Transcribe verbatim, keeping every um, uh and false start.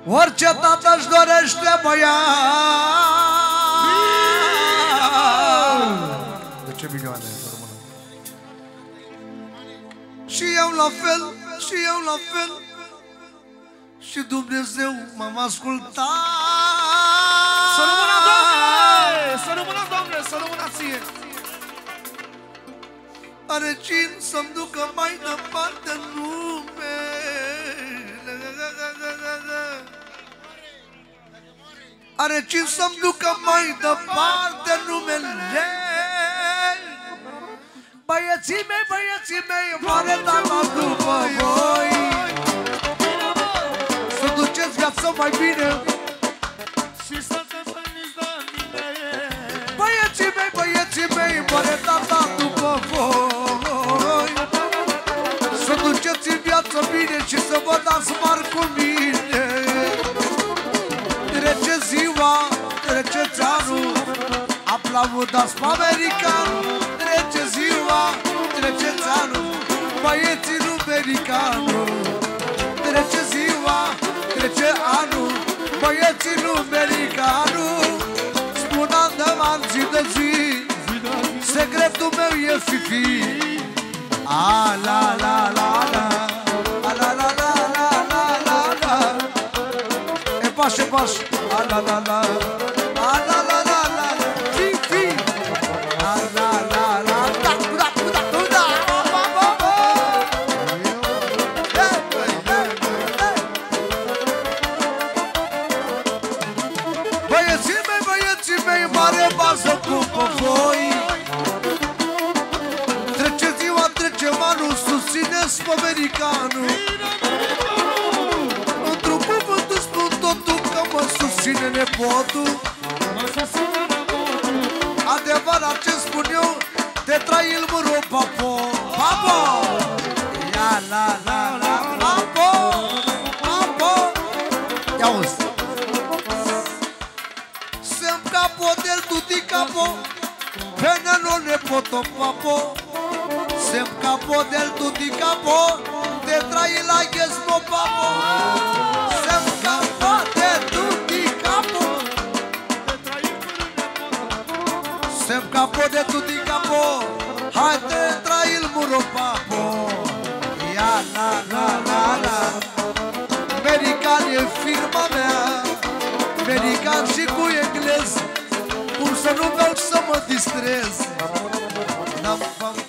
Orice tată își dorește băiat. De ce milioane? Și eu la fel, și eu la fel. Și Dumnezeu m-am ascultat. Să rămână, Doamne! Să rămână, Doamne! Să rămână ție! Are cine să-mi ducă mai departe în lume. Are cine să-mi ducă mai departe în numele. Băieții mei, băieții mei, mare tata după voi. Să duceți viața mai bine și să te veniți de mine. Băieții mei, băieții mei, mare tata după voi. Să duceți în viață bine și să vă dați mari cu mine. Trece ziua, treceți anul, aplaudați pe american. Trece ziua, treceți anul, băieții lui americanul. Trece ziua, trece anul, băieții lui americanul. Spun andăman zi de zi, secretul meu e fifi. A la la la la, a la la la la la la la. E paș, e paș, a la la la, a la la la la, fifi. A la la la, da da da da da. Băieții mei, băieții mei, mare bază cu pe voi. Trece ziua, trece anul, susțineți pe americanul. Într-un cuvântul spun totul că mă susține nepotul. Adevărat ce spun eu, te trai il muro, papo, papo. Ia la la la, papo, papo. Ia uzi. Sem capo del tutti capo, pena non ne poto papo. Sem capo del tutti capo, te trai la ghismo papo. Sem capo del tutti capo, sem capo del tutti capo, hai te trai il muro papo. Ia la la la la, american e firma mea, american și cu englez, cum să nu vreau să mă distrez. N-am